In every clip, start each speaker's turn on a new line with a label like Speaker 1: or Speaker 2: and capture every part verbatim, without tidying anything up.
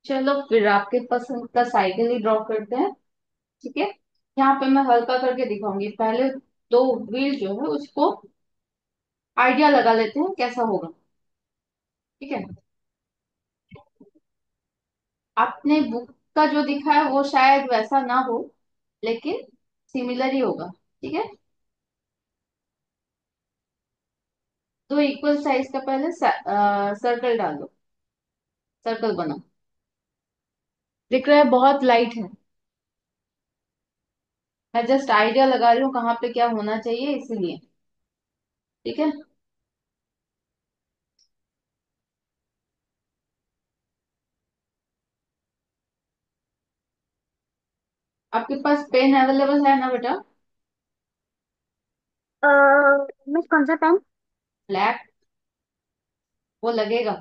Speaker 1: चलो फिर आपके पसंद का साइकिल ही ड्रॉ करते हैं। ठीक है। यहाँ पे मैं हल्का करके दिखाऊंगी पहले। दो व्हील जो है उसको आइडिया लगा लेते हैं कैसा होगा। ठीक है। आपने बुक का जो दिखा है वो शायद वैसा ना हो, लेकिन सिमिलर ही होगा। ठीक है। दो इक्वल साइज का पहले सर्कल डाल दो। सर्कल बना। दिख रहा है बहुत लाइट है। मैं जस्ट आइडिया लगा रही हूँ कहाँ पे क्या होना चाहिए इसीलिए। ठीक है। आपके पास पेन अवेलेबल है ना बेटा?
Speaker 2: मिस कौन सा पेन?
Speaker 1: ब्लैक। वो लगेगा।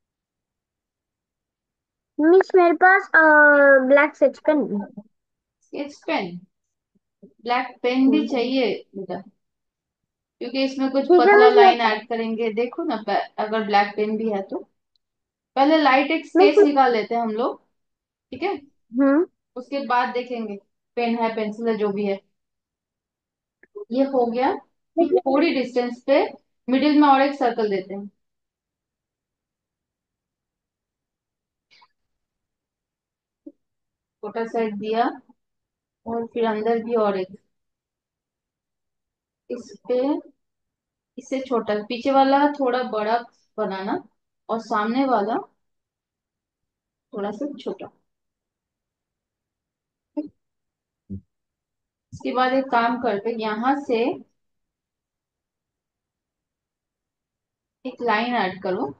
Speaker 2: मिस मेरे पास ब्लैक स्केच पेन है।
Speaker 1: Sketch pen. ब्लैक पेन भी
Speaker 2: हम्म।
Speaker 1: चाहिए बेटा, क्योंकि इसमें कुछ
Speaker 2: ठीक है
Speaker 1: पतला
Speaker 2: मिस मेरे
Speaker 1: लाइन
Speaker 2: पास।
Speaker 1: ऐड करेंगे। देखो ना प- अगर ब्लैक पेन भी है तो पहले लाइट एक
Speaker 2: मिस।
Speaker 1: स्केच निकाल लेते हैं हम लोग। ठीक है।
Speaker 2: हम्म।
Speaker 1: उसके बाद देखेंगे पेन है पेंसिल है जो भी है। ये हो गया। फिर
Speaker 2: देखिए।
Speaker 1: थोड़ी डिस्टेंस पे मिडिल में और एक सर्कल देते हैं। छोटा साइड दिया और फिर अंदर भी और एक। इस पे इससे छोटा पीछे वाला थोड़ा बड़ा बनाना और सामने वाला थोड़ा सा छोटा। इसके बाद एक काम करते यहाँ से एक लाइन ऐड करो।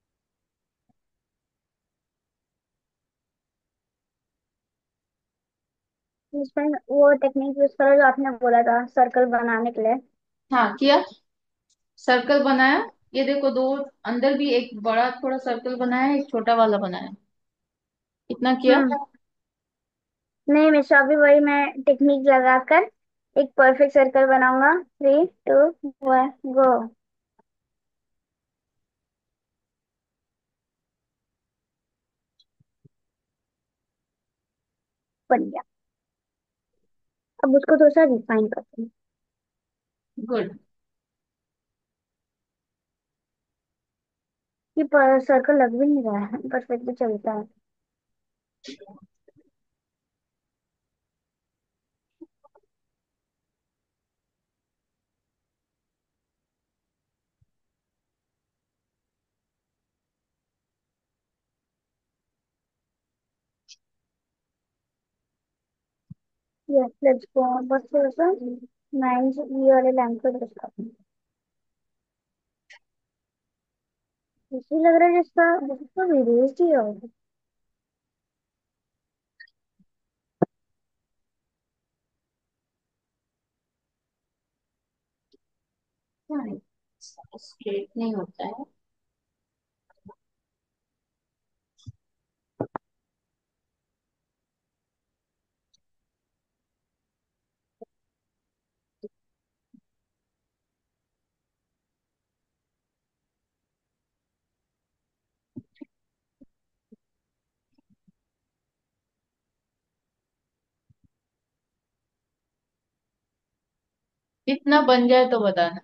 Speaker 2: मिस पेन वो टेक्निक यूज करो जो आपने बोला था सर्कल बनाने के लिए।
Speaker 1: हाँ किया। सर्कल बनाया। ये देखो दो अंदर भी एक बड़ा थोड़ा सर्कल बनाया एक छोटा वाला बनाया। इतना किया।
Speaker 2: हम्म। नहीं मिस अभी वही मैं टेक्निक लगाकर एक परफेक्ट सर्कल बनाऊंगा। Three two one go. बन गया। अब उसको थोड़ा सा रिफाइन करते हैं।
Speaker 1: गुड।
Speaker 2: ये सर्कल लग भी नहीं रहा है परफेक्टली चलता है। Yes let's go. बस थोड़ा सा नाइन ये वाले लाइन को ट्रेस करते हैं। ऐसे लग रहा है जिसका जिसका विदेश ही होगा।
Speaker 1: स्ट्रेट नहीं होता है। इतना बन जाए तो बताना।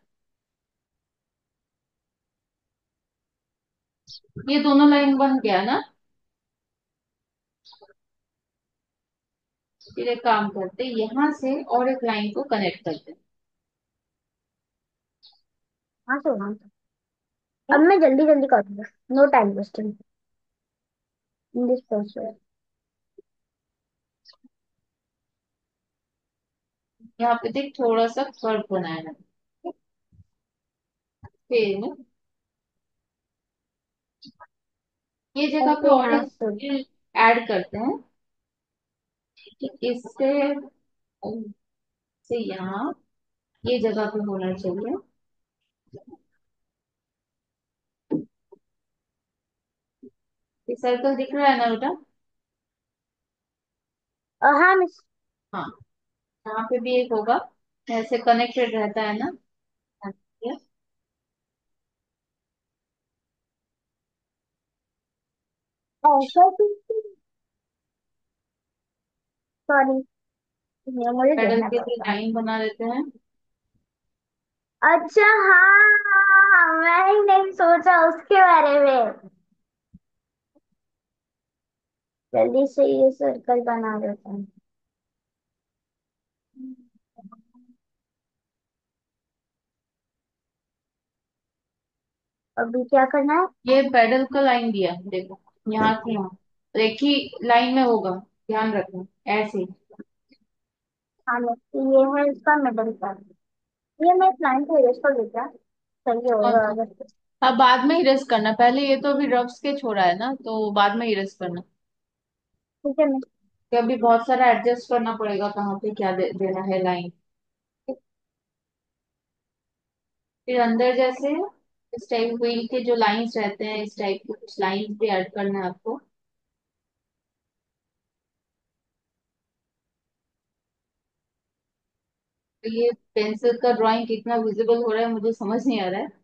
Speaker 1: ये दोनों लाइन बन गया ना? फिर एक काम करते यहाँ से और एक लाइन को कनेक्ट करते हैं।
Speaker 2: हाँ तो हाँ। अब
Speaker 1: क्या?
Speaker 2: मैं जल्दी जल्दी करूंगा। No time wasting in this process.
Speaker 1: यहाँ पे देख थोड़ा सा कर्व बनाया है। फिर ये जगह पे
Speaker 2: ऐसे
Speaker 1: और
Speaker 2: यहाँ से।
Speaker 1: एक ऐड करते हैं कि इससे से यहाँ ये जगह पे होना चाहिए। ये सर्कल दिख रहा है ना बेटा?
Speaker 2: अ, हाँ मिस।
Speaker 1: हाँ। यहाँ पे भी एक होगा। ऐसे कनेक्टेड रहता है ना।
Speaker 2: ऐसा भी। सॉरी, ये मुझे
Speaker 1: पेडल
Speaker 2: देखना
Speaker 1: के लिए
Speaker 2: पड़ेगा।
Speaker 1: लाइन बना लेते हैं।
Speaker 2: अच्छा, हाँ, मैं ही नहीं सोचा उसके बारे में। जल्दी से ये सर्कल बना देता हूँ। अभी क्या करना है?
Speaker 1: ये पेडल का लाइन दिया है, देखो, यहाँ से यहाँ, तो एक ही लाइन में होगा, ध्यान रखना, ऐसे ही।
Speaker 2: हाँ, ये है इसका मिडल पार्ट। ये मैं इस लाइन को इरेज कर देता, सही
Speaker 1: कौन
Speaker 2: होगा
Speaker 1: सा?
Speaker 2: अगर।
Speaker 1: अब बाद में इरेज करना, पहले ये तो अभी रफ स्केच हो रहा है ना, तो बाद में इरेज करना।
Speaker 2: ठीक है, मैं
Speaker 1: तो अभी बहुत सारा एडजस्ट करना पड़ेगा, कहाँ पे क्या दे, देना है लाइन। फिर अंदर जैसे इस टाइप व्हील के जो लाइंस रहते हैं, इस टाइप के कुछ लाइंस भी ऐड करना है आपको। तो ये पेंसिल का ड्राइंग कितना विजिबल हो रहा है मुझे समझ नहीं आ रहा है।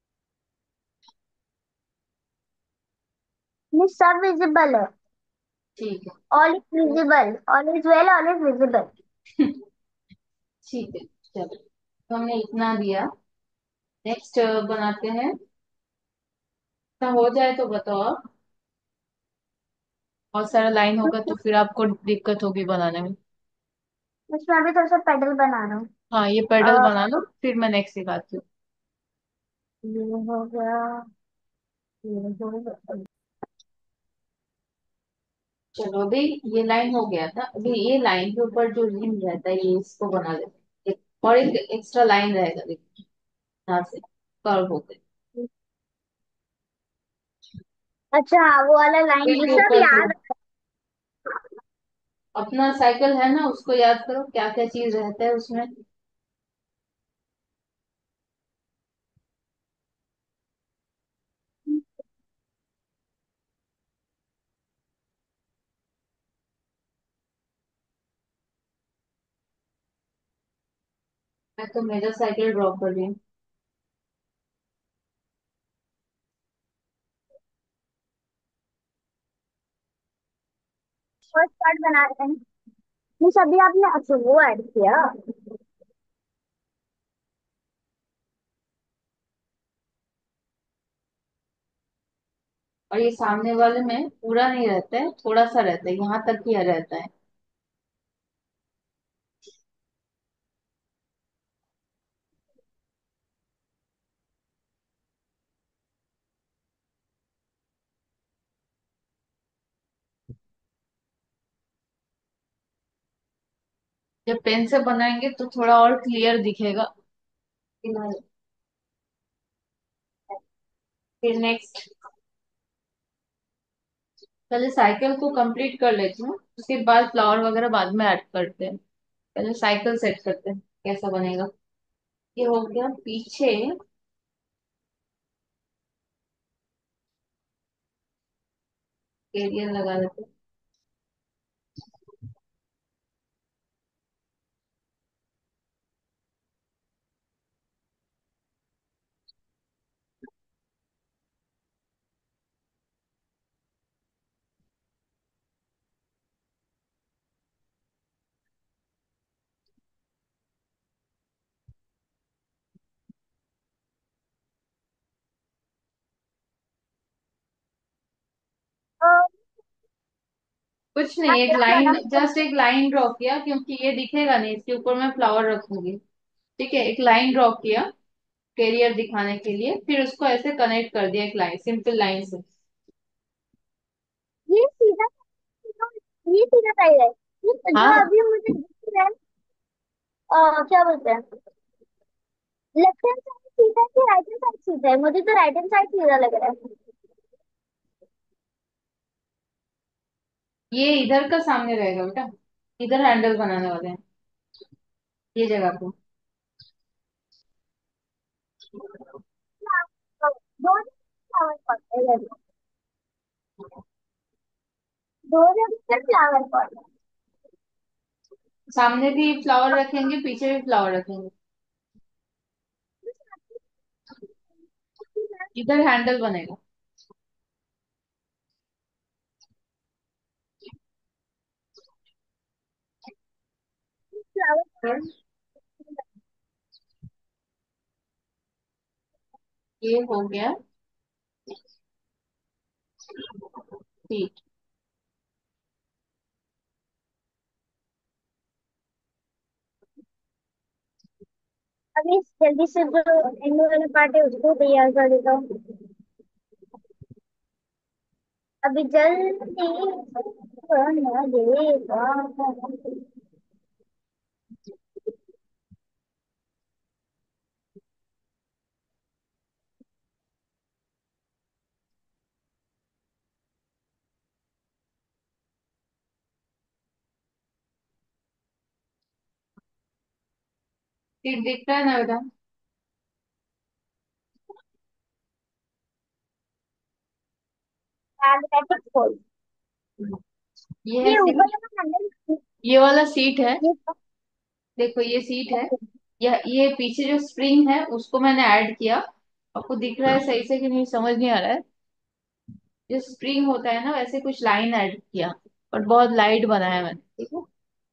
Speaker 2: मैं सब विजिबल है।
Speaker 1: ठीक
Speaker 2: ऑल इज
Speaker 1: है।
Speaker 2: Visible, all is well, all is visible.
Speaker 1: ठीक है, चलो, तो हमने इतना दिया। नेक्स्ट बनाते हैं। तो हो जाए तो बताओ आप। बहुत सारा लाइन होगा तो फिर आपको दिक्कत होगी बनाने में।
Speaker 2: इसमें अभी थोड़ा सा पेडल बना रहा हूँ।
Speaker 1: हाँ, ये पेडल
Speaker 2: अ,
Speaker 1: बना लो, फिर मैं नेक्स्ट सिखाती हूँ।
Speaker 2: ये हो गया, ये हो गया।
Speaker 1: चलो, अभी ये लाइन हो गया था, अभी ये लाइन के ऊपर जो रिम रहता है, ये इसको बना लेते हैं। एक- और एक एक्स्ट्रा लाइन रहेगा, देखिए, यहाँ से कर्व होते
Speaker 2: अच्छा, वो वाला लाइन
Speaker 1: व्हील
Speaker 2: ये
Speaker 1: के
Speaker 2: सब
Speaker 1: ऊपर जो
Speaker 2: याद।
Speaker 1: अपना साइकिल है ना, उसको याद करो क्या क्या चीज रहता है उसमें। मैं तो मेरा साइकिल ड्रॉ कर रही हूँ।
Speaker 2: फर्स्ट पार्ट बना रहे हैं। ये सभी आपने अच्छा वो ऐड किया।
Speaker 1: और ये सामने वाले में पूरा नहीं रहता है, थोड़ा सा रहता है, यहाँ तक ही रहता है। जब पेन से बनाएंगे तो थोड़ा और क्लियर दिखेगा। फिर नेक्स्ट, पहले साइकिल को कंप्लीट कर लेती हूँ, उसके बाद फ्लावर वगैरह बाद में ऐड करते हैं। पहले साइकिल सेट करते हैं, कैसा बनेगा। ये हो गया पीछे। कैरियर लगा देते हैं।
Speaker 2: तो
Speaker 1: कुछ
Speaker 2: क्या
Speaker 1: नहीं, एक
Speaker 2: क्या
Speaker 1: लाइन,
Speaker 2: बना?
Speaker 1: जस्ट एक लाइन ड्रॉ किया, क्योंकि ये दिखेगा नहीं, इसके ऊपर मैं फ्लावर रखूंगी। ठीक है, एक लाइन ड्रॉ किया कैरियर दिखाने के लिए, फिर उसको ऐसे कनेक्ट कर दिया, एक लाइन, सिंपल लाइन से।
Speaker 2: ये सीधा, ये सीधा साइड है। ये जो
Speaker 1: हाँ,
Speaker 2: अभी मुझे दिख रहा है, अ, क्या बोलते हैं, लेफ्ट हैंड साइड सीधा है कि राइट हैंड साइड सीधा है? मुझे तो राइट हैंड साइड सीधा लग रहा है।
Speaker 1: ये इधर का सामने रहेगा बेटा, इधर हैंडल बनाने वाले हैं, ये जगह को।
Speaker 2: दो फ्लावर पॉट है, दो जगह फ्लावर पॉट है।
Speaker 1: सामने भी फ्लावर रखेंगे, पीछे भी फ्लावर रखेंगे। इधर हैंडल बनेगा। पर ये हो गया। ठीक।
Speaker 2: अभी जल्दी से जो एंड वाला पार्ट है उसको तैयार कर देता हूँ। अभी जल्दी करना देगा।
Speaker 1: ठीक दिखता है ना बेटा?
Speaker 2: Magnetic fold.
Speaker 1: ये है
Speaker 2: ये ऊपर
Speaker 1: सीट।
Speaker 2: वाला हैंडल।
Speaker 1: ये वाला सीट है।
Speaker 2: ये
Speaker 1: देखो ये सीट है। यह ये पीछे जो स्प्रिंग है उसको मैंने ऐड किया। आपको दिख रहा है सही से कि नहीं समझ नहीं आ रहा है? जो स्प्रिंग होता है ना वैसे कुछ लाइन ऐड किया। और बहुत लाइट बनाया मैंने, ठीक है।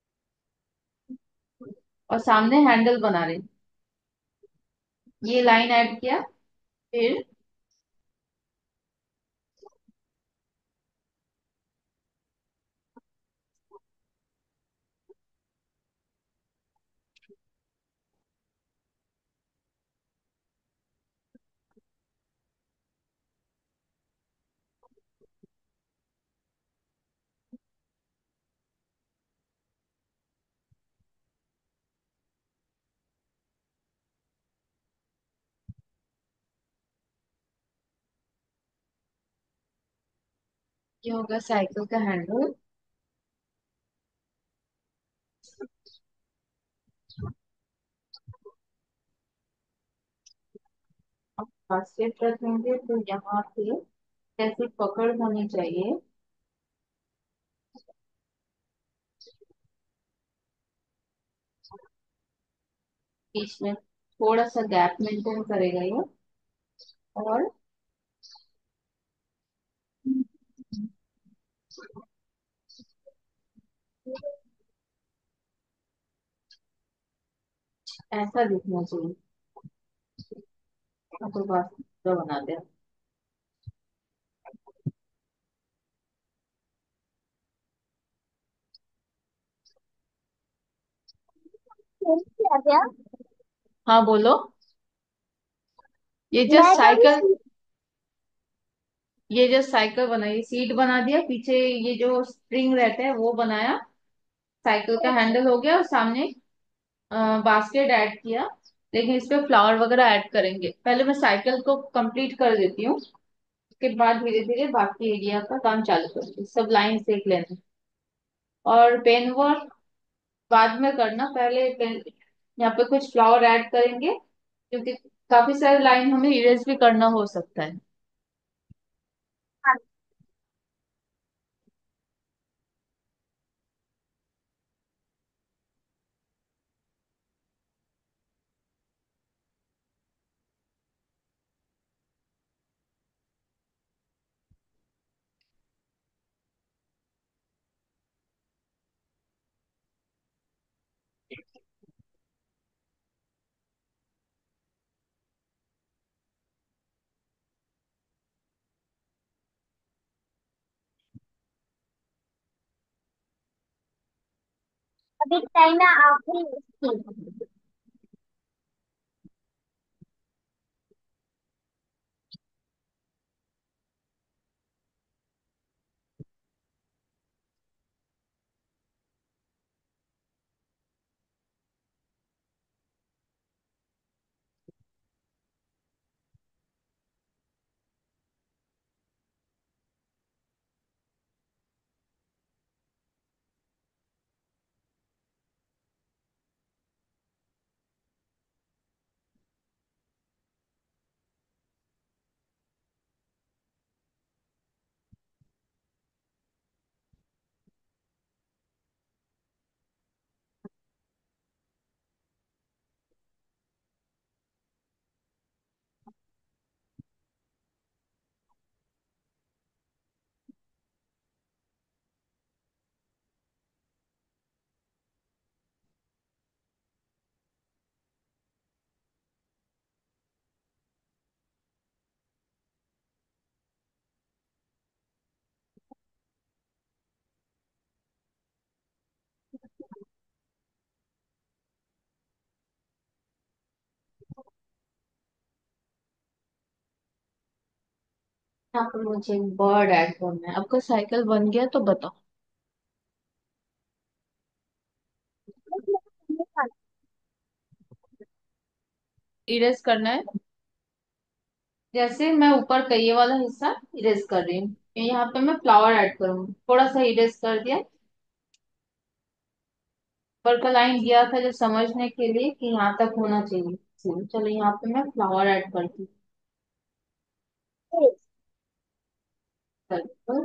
Speaker 1: और सामने हैंडल बना रही, ये लाइन ऐड किया। फिर ये होगा साइकिल का हैंडल। अब बास्केट रखेंगे तो यहाँ पे कैसी पकड़ होनी चाहिए। बीच में थोड़ा सा गैप मेंटेन करेगा ये। और ऐसा दिखना चाहिए। अब तो बस तो बना दे।
Speaker 2: क्या क्या?
Speaker 1: हाँ बोलो। ये
Speaker 2: मैं
Speaker 1: जस्ट
Speaker 2: कह रही
Speaker 1: साइकिल,
Speaker 2: हूँ।
Speaker 1: ये जस्ट साइकिल बनाई, सीट बना दिया पीछे। ये जो स्प्रिंग रहता है वो बनाया। साइकिल का
Speaker 2: अच्छा।
Speaker 1: हैंडल हो गया और सामने बास्केट ऐड किया। लेकिन इस पे फ्लावर वगैरह ऐड करेंगे, पहले मैं साइकिल को कंप्लीट कर देती हूँ। उसके बाद धीरे धीरे बाकी एरिया का काम चालू करेंगे, सब लाइन से एक लेना। और पेन वर्क बाद में करना, पहले पेन यहाँ पे कुछ फ्लावर ऐड करेंगे क्योंकि काफी सारे लाइन हमें इरेज भी करना हो सकता है।
Speaker 2: हाँ, अभी टाइम है आखिरी इसकी।
Speaker 1: यहाँ पर मुझे एक बर्ड ऐड करना है। आपका साइकिल बन गया तो बताओ। इरेज करना है। जैसे मैं ऊपर का ये वाला हिस्सा इरेज कर रही हूँ, यहाँ पे मैं फ्लावर ऐड करूंगी। थोड़ा सा इरेज कर दिया। ऊपर का लाइन दिया था जो समझने के लिए कि यहाँ तक होना चाहिए। चलो यहाँ पे मैं फ्लावर ऐड करती हूँ।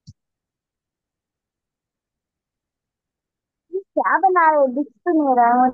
Speaker 2: क्या बना रहे हो, दिख तो नहीं रहा है।